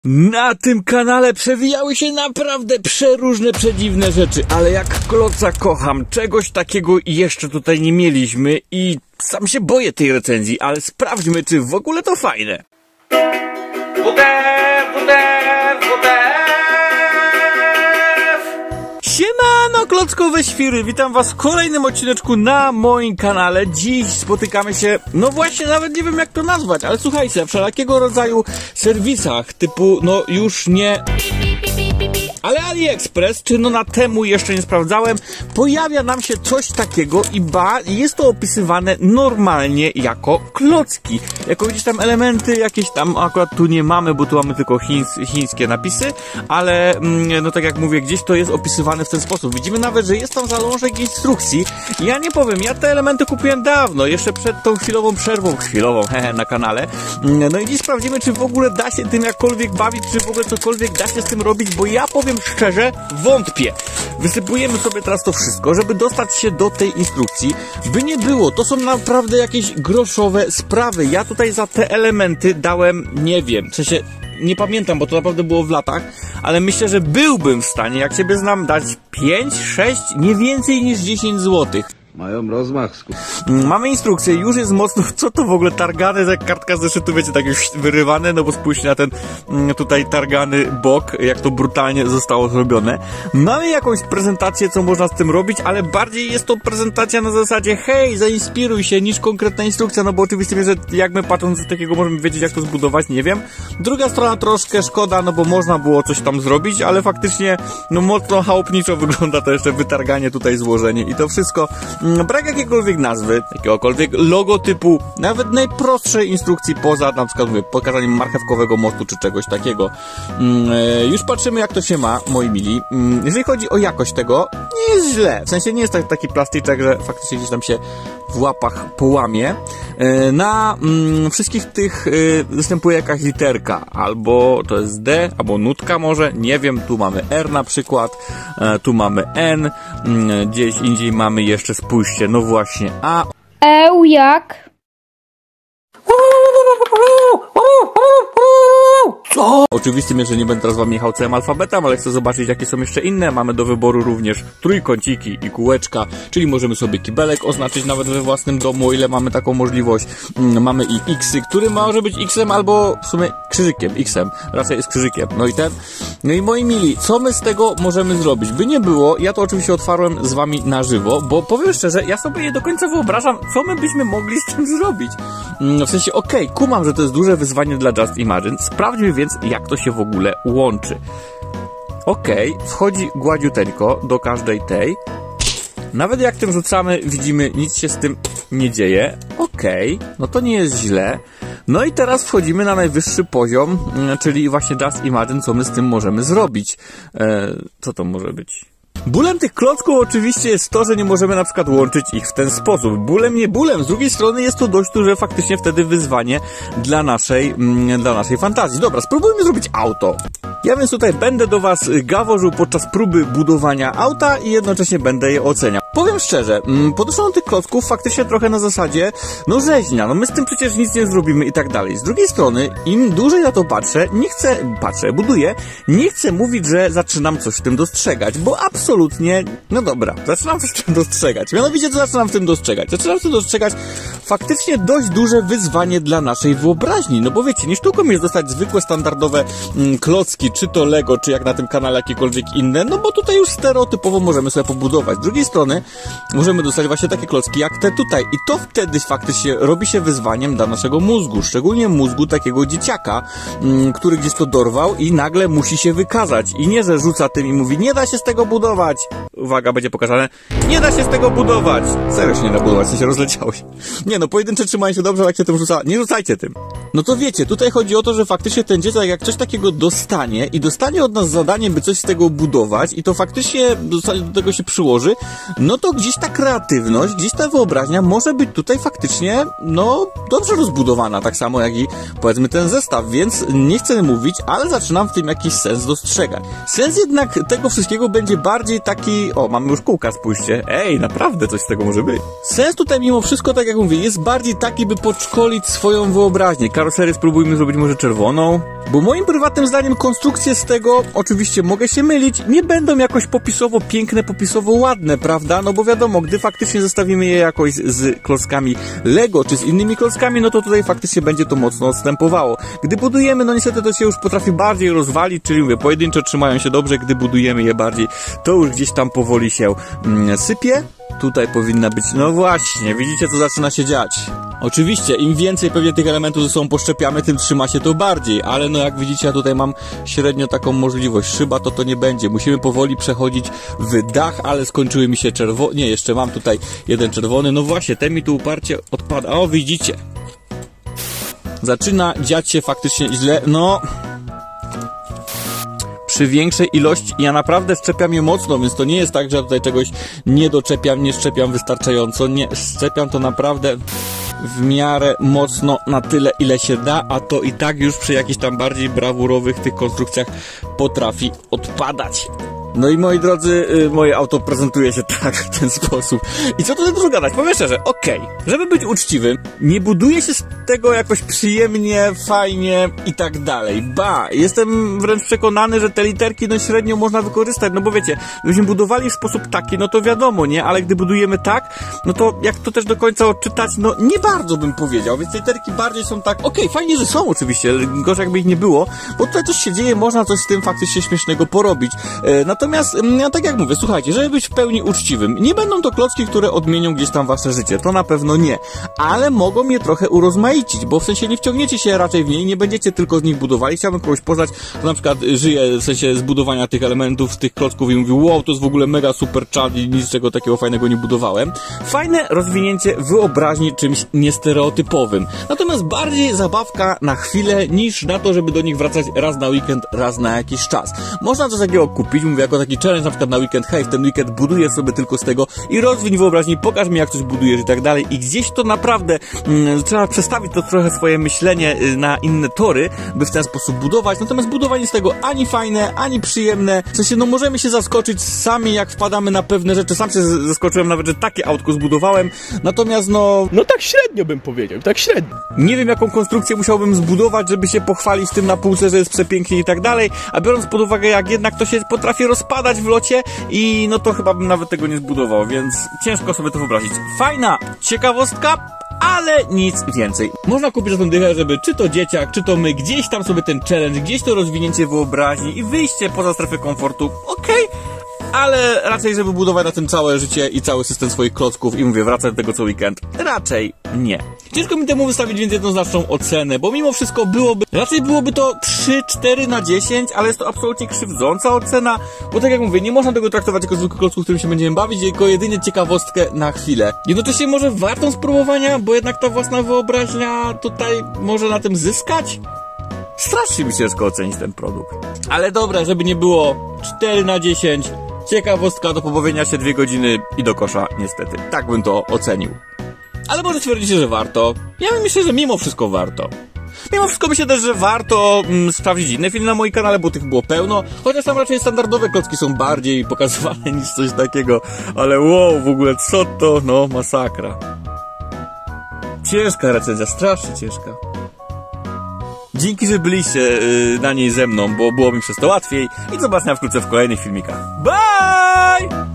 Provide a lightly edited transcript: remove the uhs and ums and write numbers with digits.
Na tym kanale przewijały się naprawdę przeróżne, przedziwne rzeczy, ale jak kloca kocham, czegoś takiego jeszcze tutaj nie mieliśmy i sam się boję tej recenzji, ale sprawdźmy, czy w ogóle to fajne. Siemano, klockowe świry, witam was w kolejnym odcineczku na moim kanale. Dziś spotykamy się, no właśnie, nawet nie wiem jak to nazwać, ale słuchajcie, w wszelakiego rodzaju serwisach typu, no już nie... ale AliExpress, czy no na Temu jeszcze nie sprawdzałem, pojawia nam się coś takiego i jest to opisywane normalnie jako klocki. Jako gdzieś tam elementy jakieś tam, akurat tu nie mamy, bo tu mamy tylko chińskie napisy, ale no tak jak mówię, gdzieś to jest opisywane w ten sposób. Widzimy nawet, że jest tam zalążek instrukcji. Ja nie powiem, ja te elementy kupiłem dawno, jeszcze przed tą chwilową przerwą, na kanale. No i dziś sprawdzimy, czy w ogóle da się tym jakkolwiek bawić, czy w ogóle cokolwiek da się z tym robić, bo ja powiem szczerze, wątpię. Wysypujemy sobie teraz to wszystko, żeby dostać się do tej instrukcji. By nie było, to są naprawdę jakieś groszowe sprawy. Ja tutaj za te elementy dałem, nie wiem, w sensie nie pamiętam, bo to naprawdę było w latach, ale myślę, że byłbym w stanie, jak ciebie znam, dać 5, 6, nie więcej niż 10 złotych. Mają rozmach. Mamy instrukcję, już jest mocno, co to w ogóle, targane, jak kartka zeszytu, wiecie, tak już wyrywane, no bo spójrzcie na ten tutaj targany bok, jak to brutalnie zostało zrobione. Mamy jakąś prezentację, co można z tym robić, ale bardziej jest to prezentacja na zasadzie, hej, zainspiruj się, niż konkretna instrukcja, no bo oczywiście wiesz, że jak my patrząc z takiego możemy wiedzieć, jak to zbudować, nie wiem. Druga strona troszkę szkoda, no bo można było coś tam zrobić, ale faktycznie, no mocno chałupniczo wygląda to jeszcze wytarganie tutaj, złożenie i to wszystko. Brak jakiejkolwiek nazwy, jakiegokolwiek logotypu, nawet najprostszej instrukcji poza, na przykład mówię, pokazaniem marchewkowego mostu czy czegoś takiego. Już patrzymy, jak to się ma, moi mili. Jeżeli chodzi o jakość tego, nie jest źle. W sensie nie jest taki plastyczek, że faktycznie gdzieś tam się w łapach połamie. Na wszystkich tych występuje jakaś literka, albo to jest D, albo nutka może, nie wiem, tu mamy R na przykład, tu mamy N, gdzieś indziej mamy jeszcze, spójrzcie, no właśnie, A. Jak? Co? Oczywiście, że nie będę teraz wam jechał całym alfabetem, ale chcę zobaczyć, jakie są jeszcze inne. Mamy do wyboru również trójkąciki i kółeczka, czyli możemy sobie kibelek oznaczyć nawet we własnym domu, o ile mamy taką możliwość. Mamy i X-y, który może być X-em albo w sumie krzyżykiem, X-em, raczej jest krzyżykiem. No i moi mili, co my z tego możemy zrobić? By nie było, ja to oczywiście otwarłem z wami na żywo, bo powiem szczerze, ja sobie nie do końca wyobrażam, co my byśmy mogli z tym zrobić. W sensie, okej, kumam, że to jest duże wyzwanie dla Just Imagine, sprawdźmy więc, jak to się w ogóle łączy. Wchodzi gładziuteńko do każdej tej. Nawet jak tym rzucamy, widzimy, nic się z tym nie dzieje. No to nie jest źle. No i teraz wchodzimy na najwyższy poziom, czyli właśnie Just Imagine, co my z tym możemy zrobić. Co to może być? Bólem tych klocków oczywiście jest to, że nie możemy na przykład łączyć ich w ten sposób. Bólem nie bólem, z drugiej strony jest to dość duże faktycznie wtedy wyzwanie dla naszej fantazji. Dobra, spróbujmy zrobić auto. Ja więc tutaj będę do was gaworzył podczas próby budowania auta i jednocześnie będę je oceniał. Powiem szczerze, podeszłem do tych klocków faktycznie trochę na zasadzie, no rzeźnia, no my z tym przecież nic nie zrobimy i tak dalej. Z drugiej strony, im dłużej na to buduję, nie chcę mówić, że zaczynam coś w tym dostrzegać, bo absolutnie, no dobra, zaczynam coś w tym dostrzegać. Mianowicie co zaczynam w tym dostrzegać? Zaczynam w tym dostrzegać faktycznie dość duże wyzwanie dla naszej wyobraźni, no bo wiecie, nie sztuką jest dostać zwykłe, standardowe klocki, czy to Lego, czy jak na tym kanale jakiekolwiek inne, no bo tutaj już stereotypowo możemy sobie pobudować. Z drugiej strony możemy dostać właśnie takie klocki jak te tutaj i to wtedy faktycznie robi się wyzwaniem dla naszego mózgu, szczególnie mózgu takiego dzieciaka, który gdzieś to dorwał i nagle musi się wykazać i nie, że rzuca tym i mówi, nie da się z tego budować. Uwaga, będzie pokazane, nie da się z tego budować. Serio się nie da budować, się rozleciało się. Nie no, pojedyncze trzymają się dobrze, ale jak się tym rzuca, nie rzucajcie tym. No to wiecie, tutaj chodzi o to, że faktycznie ten dzieciak jak coś takiego dostanie, wyobraźnię i dostanie od nas zadanie, by coś z tego budować i to faktycznie do tego się przyłoży, no to gdzieś ta kreatywność, gdzieś ta wyobraźnia może być tutaj faktycznie, no, dobrze rozbudowana, tak samo jak i, powiedzmy, ten zestaw, więc nie chcę mówić, ale zaczynam w tym jakiś sens dostrzegać. Sens jednak tego wszystkiego będzie bardziej taki, o, mamy już kółka, spójrzcie, ej, naprawdę coś z tego może być. Sens tutaj mimo wszystko, tak jak mówię, jest bardziej taki, by podszkolić swoją wyobraźnię. Karoserię spróbujmy zrobić może czerwoną, bo moim prywatnym zdaniem konstrukcje z tego, oczywiście mogę się mylić, nie będą jakoś popisowo piękne, popisowo ładne, prawda? No bo wiadomo, gdy faktycznie zestawimy je jakoś z klockami Lego, czy z innymi klockami, no to tutaj faktycznie będzie to mocno odstępowało. Gdy budujemy, no niestety to się już potrafi bardziej rozwalić, czyli mówię, pojedynczo trzymają się dobrze, gdy budujemy je bardziej, to już gdzieś tam powoli się sypie. Tutaj powinna być, no właśnie, widzicie, co zaczyna się dziać. Oczywiście, im więcej pewnie tych elementów ze sobą poszczepiamy, tym trzyma się to bardziej, ale no jak widzicie, ja tutaj mam średnio taką możliwość. Szyba to nie będzie. Musimy powoli przechodzić w dach, ale skończyły mi się czerwone. Nie, jeszcze mam tutaj jeden czerwony. No właśnie, ten mi tu uparcie odpada. O, widzicie. Zaczyna dziać się faktycznie źle. No... Przy większej ilości, ja naprawdę szczepiam je mocno, więc to nie jest tak, że ja tutaj czegoś nie doczepiam, nie szczepiam wystarczająco, nie, szczepiam to naprawdę w miarę mocno, na tyle, ile się da, a to i tak już przy jakichś tam bardziej brawurowych tych konstrukcjach potrafi odpadać. No i moi drodzy, moje auto prezentuje się tak, w ten sposób. I co tutaj dużo gadać? Powiem szczerze, okej, żeby być uczciwym, nie buduje się z tego jakoś przyjemnie, fajnie i tak dalej. Ba, jestem wręcz przekonany, że te literki no średnio można wykorzystać, no bo wiecie, gdybyśmy budowali w sposób taki, no to wiadomo, nie? Ale gdy budujemy tak, no to jak to też do końca odczytać, no nie bardzo bym powiedział, więc te literki bardziej są tak, okej, fajnie, że są oczywiście, gorzej jakby ich nie było, bo tutaj coś się dzieje, można coś z tym faktycznie śmiesznego porobić. Natomiast, ja tak jak mówię, słuchajcie, żeby być w pełni uczciwym, nie będą to klocki, które odmienią gdzieś tam wasze życie, to na pewno nie, ale mogą je trochę urozmaicić, bo w sensie nie wciągniecie się raczej w niej, nie będziecie tylko z nich budowali. Chciałbym kogoś poznać, kto na przykład żyje w sensie zbudowania tych elementów, z tych klocków i mówi, wow, to jest w ogóle mega super czad i nic czego takiego fajnego nie budowałem. Fajne rozwinięcie wyobraźni czymś niestereotypowym, natomiast bardziej zabawka na chwilę niż na to, żeby do nich wracać raz na weekend, raz na jakiś czas. Można coś takiego kupić, mówię, jako taki challenge na przykład na weekend, hej, w ten weekend buduję sobie tylko z tego i rozwiń wyobraźni, pokaż mi jak coś budujesz i tak dalej i gdzieś to naprawdę trzeba przestawić to trochę swoje myślenie na inne tory, by w ten sposób budować, natomiast budowanie z tego ani fajne, ani przyjemne, w sensie no możemy się zaskoczyć sami jak wpadamy na pewne rzeczy, sam się zaskoczyłem nawet, że takie autko zbudowałem, natomiast no tak średnio bym powiedział, tak średnio. Nie wiem jaką konstrukcję musiałbym zbudować, żeby się pochwalić tym na półce, że jest przepięknie i tak dalej, a biorąc pod uwagę jak jednak to się potrafi rozpadać w locie i no to chyba bym nawet tego nie zbudował, więc ciężko sobie to wyobrazić. Fajna ciekawostka, ale nic więcej. Można kupić za tą dychę, żeby czy to dzieciak, czy to my, gdzieś tam sobie ten challenge, gdzieś to rozwinięcie wyobraźni i wyjście poza strefę komfortu, okej, ale raczej, żeby budować na tym całe życie i cały system swoich klocków i mówię, wracać do tego co weekend, raczej nie. Ciężko mi temu wystawić więc jednoznaczną ocenę, bo mimo wszystko raczej byłoby to 3-4 na 10, ale jest to absolutnie krzywdząca ocena, bo tak jak mówię, nie można tego traktować jako zwykły klocków, którym się będziemy bawić, tylko jedynie ciekawostkę na chwilę. Jednocześnie może warto spróbowania, bo jednak ta własna wyobraźnia tutaj może na tym zyskać. Strasznie mi ciężko ocenić ten produkt. Ale dobra, żeby nie było 4 na 10, ciekawostka do pobawienia się 2 godziny i do kosza, niestety. Tak bym to ocenił. Ale może twierdzicie, że warto. Ja myślę, że mimo wszystko warto. Mimo wszystko myślę też, że warto sprawdzić inne filmy na moim kanale, bo tych było pełno. Chociaż tam raczej standardowe klocki są bardziej pokazywane niż coś takiego. Ale wow, w ogóle co to? No, masakra. Ciężka recenzja, strasznie ciężka. Dzięki, że byliście na niej ze mną, bo było mi przez to łatwiej. I do zobaczenia wkrótce w kolejnych filmikach. Bye!